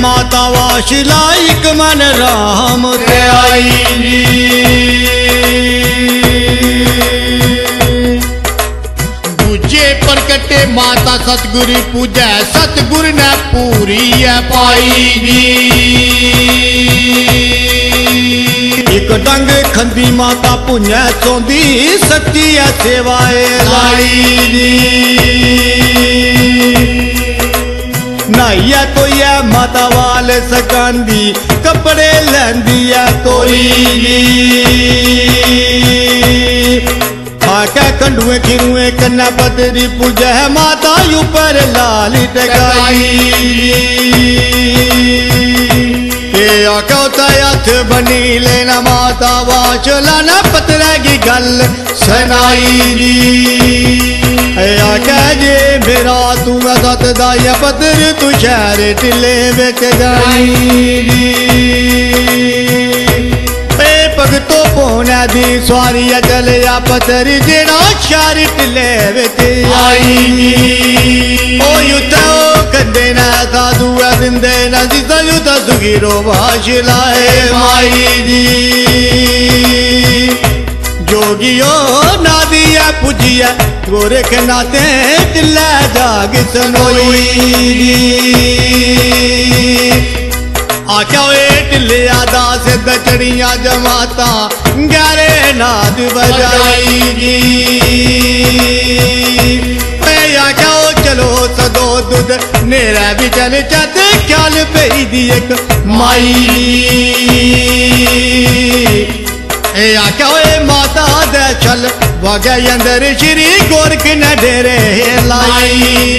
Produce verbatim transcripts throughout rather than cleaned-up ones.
माता वाशिला एक मन राम ते आई दूजे प्रकटे माता सतगुरु पूजै सतगुरु ने पूरी है पाई जी। एक डंग खंदी माता पुण्य चौंदी सच्ची है सेवाए लाई जी। नाइया तो ये माता वाल सकांदी कपड़े लैंदी है तोई जी। आके कंडुए खिरुए कन्या पतरी पूजा है माता ऊपर लाल टकाई। आका हथ बनी लेना माता वाचला न पतरा की गल सनाई जी। आका जे मेरा तू सत दाया पतर तू शहर टिले बिच जाई जी। भगतो पौने दी सवारी चले आ पतर जेड़ा शहर टिले बिच आई ओ युद्ध कंदे ना साधु दिंदे ना सीता युद्ध सुखीरो भाषलाए माई जी। जोगियो नादिया पुजिया गोरख नाते टिले जाग सनोई जी। आख्या टिले दास दचड़िया जमाता ग्यारे नाद बजाई जी। आख्या चलो सदो दुध नेरा भी चल चत ख्याल पई दी एक माई। आख्या माता दे चल वगे अंदर श्री गोरख न डेरे लाई।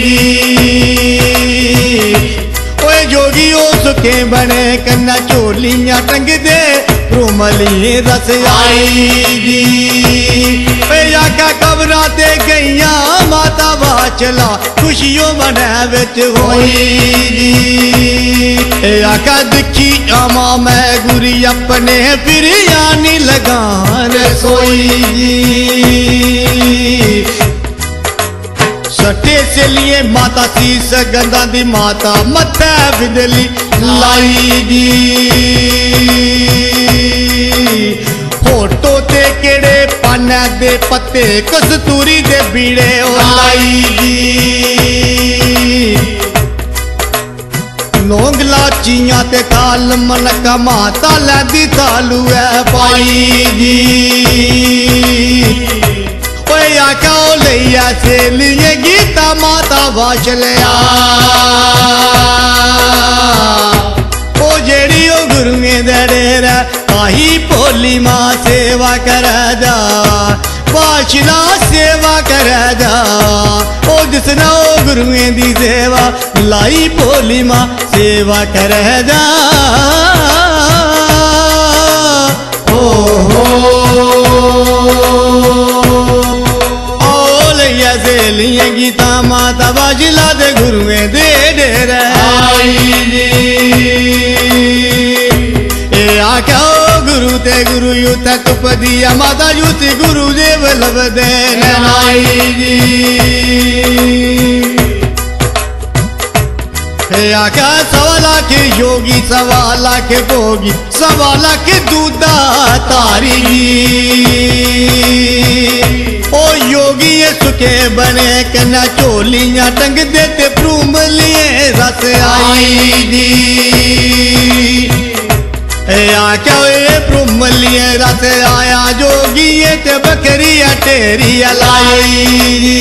जोगी ओ सुखे बने कन्ना चोलियां टंग दे रूमली रस आई जी। आका कबरा ते गईया माता वाचला खुशियों मने बिच होई जी। आका दिखी आमा मैं गुरी अपने फिर आनी लगा रसोई जी। सटे से लिए माता शीस गंदा दी माता मत्था बिदली लाई जी। फोटो ते केड़े पाने दे पत्ते कस्तूरी दे बीड़े लाई जी। लौंग लाचियां ते ताल मनका माता लैंदी तालू है पाई जी। आका लिया से लिए गीता माता वाचलिया ओ जेड़ी ओ गुरुए दड़ेर आही भोली मां सेवा कर जा वाचला सेवा कर जा। ओ जिसना ओ गुरुए दी सेवा लाई भोली मां सेवा कर जा। ओ हो लिया गीता माता वाजिला दे गुरुए दे डेर आई जी। ए आख्या गुरु ते गुरु यू तक पदिया माता युति गुरु देव लब दे आई जी। आख्या सवा लाख योगी सवा लाख भोगी सवा लाख दूधा तारी जी। ओ योगी ये सुखे बने कन्या चोलियां टंग देते प्रूम लिए रस आई जी। आख्या प्रूम लिए रस आया जोगी ये ते बकरी टेरी लाई जी।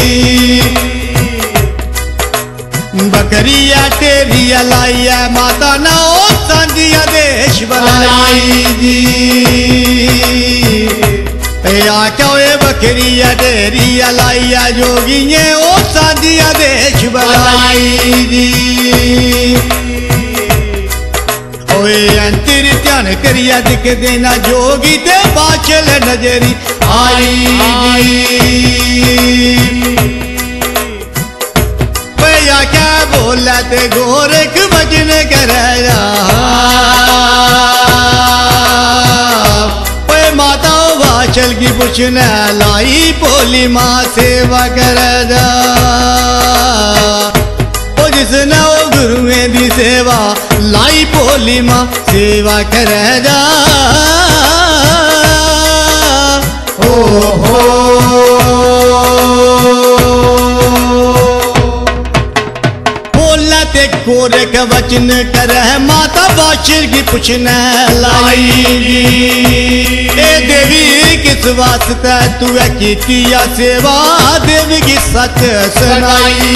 बकरी टेरी लाई है माता ना ओ सांझिया देश बनाई जी। आख्या बकरी टेरी लाइया जोगिए ओ सांझिया देश बनाई जी। ओए अंतर ध्यान करिया दिख देना जोगी ते बाचल नजरी आई जी। क्या बोला ते गोरख भजन कर माता वाचल की पुछना लाई भोली माँ सेवा कर जा। ओ जिसने ओ गुरुएं दी सेवा लाई भोली मां सेवा करे जा ओ हो ते गोरख वचन करे माता बाशिर की पूछने लाई ए देवी किस वास्ते तू कीती या सेवा देवी की सच सुनाई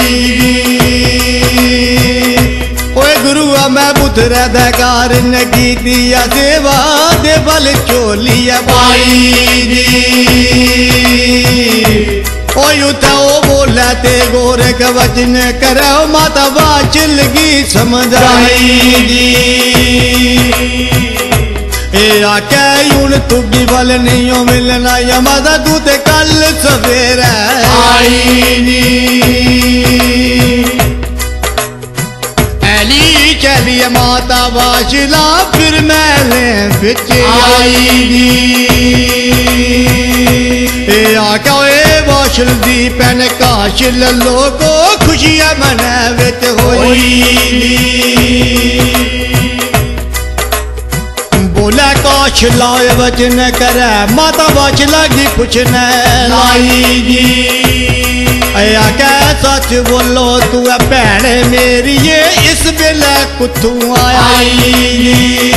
ओए गुरु मैं पुत्र दकार न कीती या सेवा दे बल चोली पाई ओ युद्ध ओ बोला ते गोरख वचन करो माता बाचल की समझाई ए आके हुन तुगी बल नहीं हो मिलना या माता तू ते कल सवेरे आई ऐली चलिए माता बाचला फिर मैंने बिच आई ए आका ए बाशल दी पैन काशल लोगो खुशियां मने विच होई बोला काशला वचन करे माता बाशला की पूछने लाई जी आका सच बोलो तू भैन मेरी ये इस बेले कुत्थू आई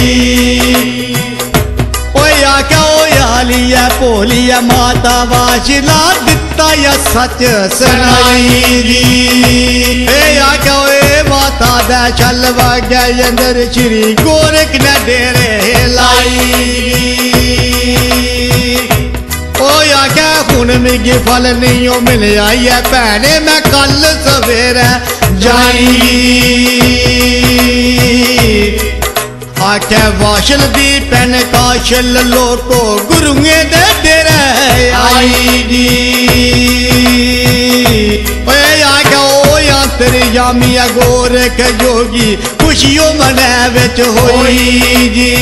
आका ओ यालिया भोलिया माता बाशिला दिता या सच सुनाई ए आका ए माता दा चल वाग्या अंदर श्री गोरख ने डेरे लाई ओ आका हुन मिगी फल नहीं ओ मिल आई है भैने मैं कल सवेरे जाई आके वाशल दी पैन काशल लोको गुरुएं दे डेरे आई दी ओए आके ओ यांतर यामिया गोरख जोगी खुशियों मने विच होई जी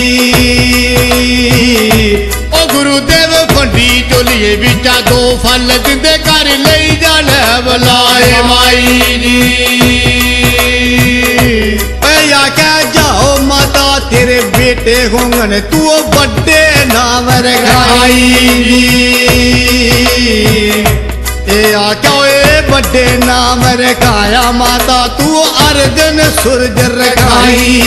ओ गुरुदेव फंडी चोलिए बिचा दो फल दिंदे कर लई जाने बुलाए माई जी ओए आके जाओ माता तेरे बेटे होंगन तू बड़े नाम रखाई ए आका ए बड़े नाम रखाया माता तू अर्जन सूरज रखाई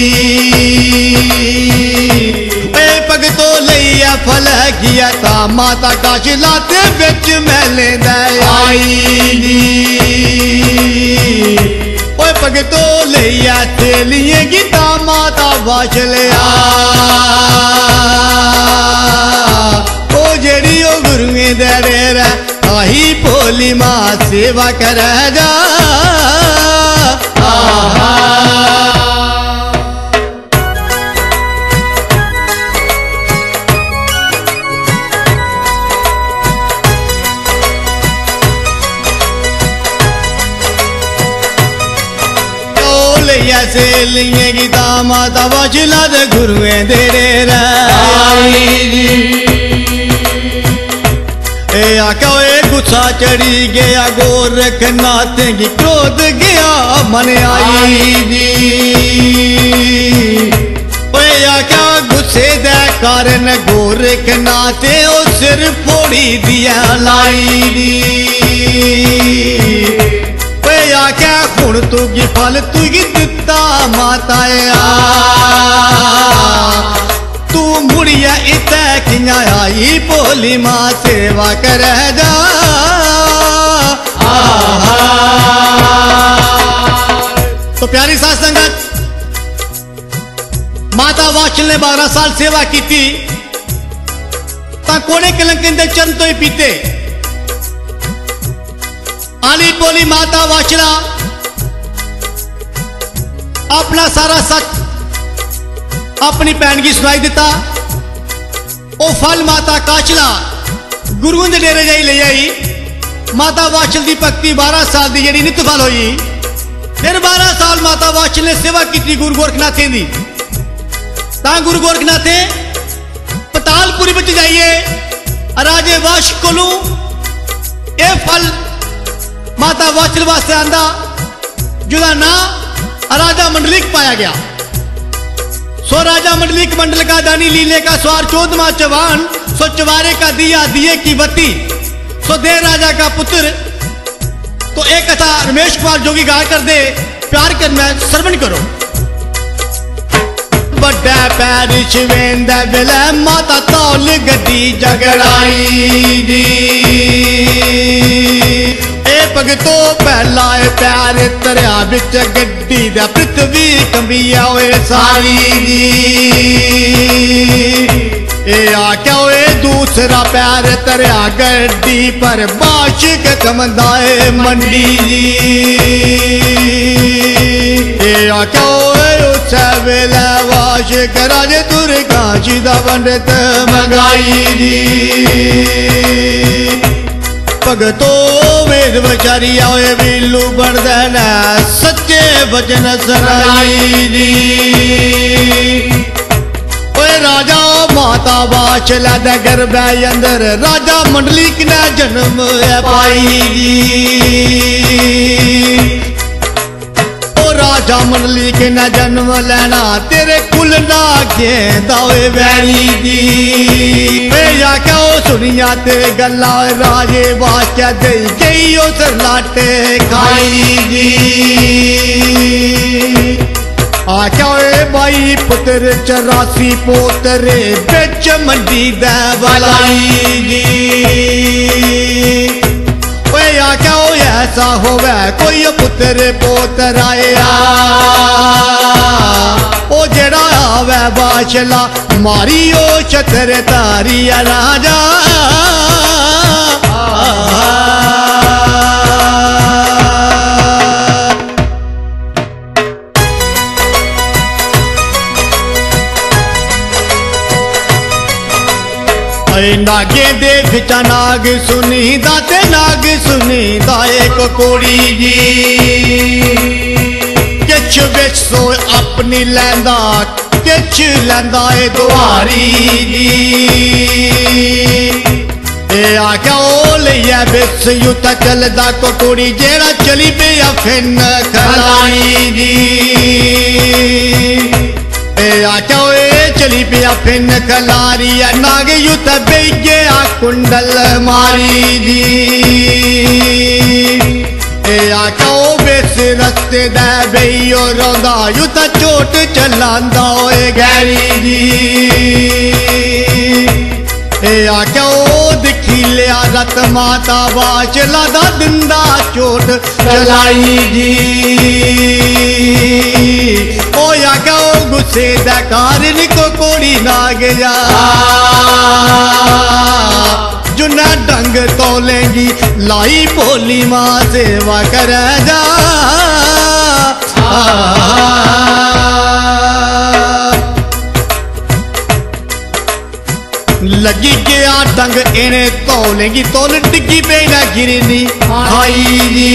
ए भगतो लैया फल किया ता माता काशिला ते बिच मैले आई ओए भगतो लिया तेलिए गीता माता बाशलिया ओ जेड़ी ओ गुरुएं दे डेरे आई भोली मां सेवा करे जा ऐसे लिए गीता माता बाशिला दे गुरुएं दे डेरे ए आका ए गुस्सा चढ़ी गया गोरख नाते की क्रोध गया मन आई जी ओए आका गुस्से दे कारण गोरख नाते ओ सिर फोड़ी दिया लाई दी आख्या हुण तुगी फल तुगी दिता माता तू मुड़िया इतै किया आई भोली मां सेवा करे जा तो प्यारी साथ संगत माता बाशल ने बारह साल सेवा की थी कोने कलंकन दे चरण तो ही पीते आली बोली माता बाशला अपना सारा सच अपनी भैन की सुनाई दिता ओ फल माता काशला गुरुओं के डेरे जाई ले आई माता बाशल की भक्ति बारह साल की जी नित फल हुई फिर बारह साल माता बाशल ने सेवा की गुरु गोरखनाथे की ता गुरु गोरखनाथे पतालपुरी में जाइए राजे वाश को फल माता बाशल वास्ते आंदा जिसका नाम राजा मंडलिक पाया गया। सो राजा मंडलिक मंडल का दानी लीले का स्वार चौदमा चवान सो चवारे का दिया दिए की बत्ती सो दे राजा का पुत्र। तो एक कथा रमेश कुमार जोगी गा कर दे प्यार कर मैं श्रवण करो। बड़ा पैर शिवेंद विले माता तौल गड्डी जगड़ाई जी भगतो पहला प्यार तरया बिच गड्डी दा पृथ्वी कंबिया होए सारी जी। ए आख्या होए दूसरा प्यार तरया गड्डी पर बाशिक कमदाए मंडी जी। ए आख्या होए उस वेले वाशिक राजे दुर्गा जी दा पंडित मंगाई जी। भगतो वेद बचारी आए बिल्लू बन देना सच्चे वचन सराई जी। ओए राजा माता बादशाह दे गर्भ अंदर राजा मंडलिक ने जन्म पाई जी। ओ राजा मंडलिक ने जन्म लेना तेरे कुल ना गेंदा वैरी जी। क्या सुनिया ते गल्ला राजे बादशाह दे गई उस लाटे खाई जी। आख्या बाई पुत्र चौरासी पोतरे बिच मंडी दे बलाई जी। आख्या ऐसा होवे कोई पुत्र पोतर आया ओ जेड़ा आवे बादशाह मारी ओ छतर तारी राजा। नागे दे बिचा नाग सुनी दाते नाग सुनी दाए को कोड़ी जी। किछ बिच सो अपनी लैंदा किछ लैंदा ए दुआरी जी। ए आख्या ओ लिया बिच युत चलदा को कुड़ी जेड़ा चली पिया फिन खलाई जी। ए आख्या चली पिया फिन खलारी नाग युत बेगे आ कुंडल मारी जी। ए आख्या बेस रस्ते दे बेइयो रोंदा युत चोट चलांदा ओए गैरी जी। ए आख्या दिखी लिया रत माता बादशाह दा दिंदा चोट चलाई जी। ओ आख्या गुस्से दा कारण को कोड़ी नाग जा जुना डंग तोलेंगी लाई भोली मां सेवा कर जा। लगी गया डंग इने तोलेंगी तोल डिगी पे ना गिरनी खाई जी।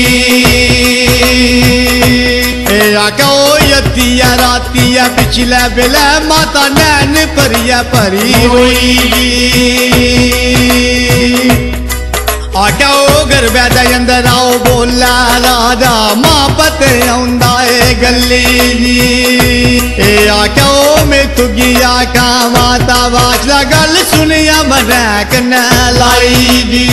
आख्या यतिया रातिया पिछले बेले माता नैन परिया परी हुई। आख्या गर्भे दे अंदर आओ बोला राजा मां पते आंदा ए गली जी। ए आख्या मैं तुगी आखा माता बादशाह गल सुनिया मना कन्ना लाई जी।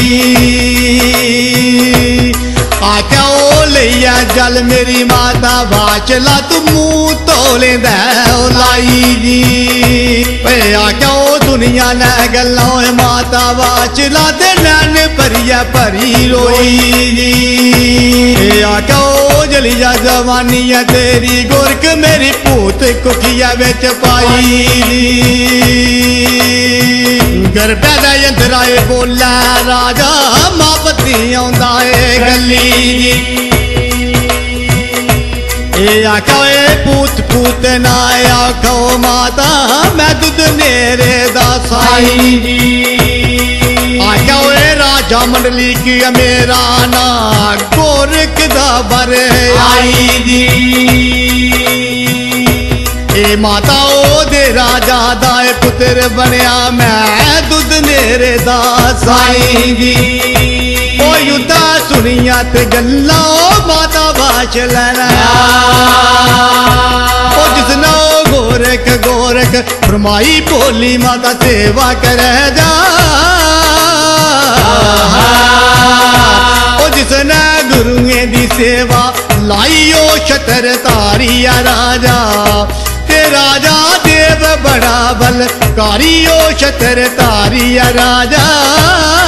आख्या ओ लिया जल मेरी माता बादशाह तू मुंह तोले दे लाई जी। आख्या ओ दुनिया ने गल्ला माता बादशाह दे नैन परिया परी रोई जी। आख्या ओ जली जा जवानी है तेरी गोरख मेरी भूत कुखिया बिच पाई जी। गर्भे दे अंदर आए बोला राजा मां पति आंदा ए गली जी। ए आखो ए पूत पूत ना आखो माता मैं दुध नेरे दा साई जी। आखो ए राजा मंडली की मेरा ना गोरख दा बर आई जी। ए माता ओ दे राजा दा पुत्र बनया मैं दुध नेरे दा साई जी। ओ युद्धा सुनिया ते गल्ला माता बाश लैना ओ जिसना गोरख गोरख फरमाई भोली माता सेवा करे जा ओ जिसने गुरुए दी सेवा लाइयो छतर तारिया राजा ते राजा देव बड़ा बलकारी ओ छतर तारिया राजा